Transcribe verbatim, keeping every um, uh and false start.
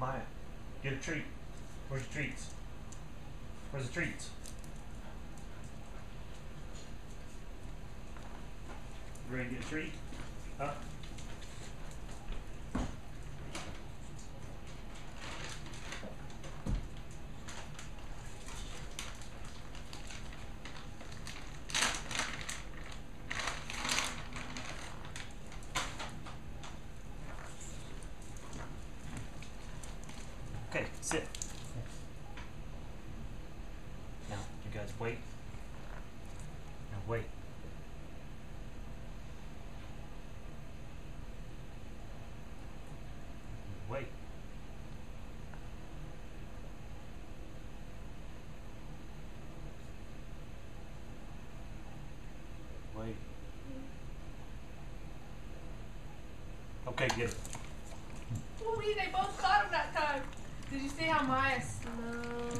Maya, get a treat. Where's the treats? Where's the treats? You ready to get a treat? Huh? Okay, sit. Now, you guys wait. Now wait. Wait. Wait. Okay, get it. Ooh, they both caught him that time. Did you see how Maya slowed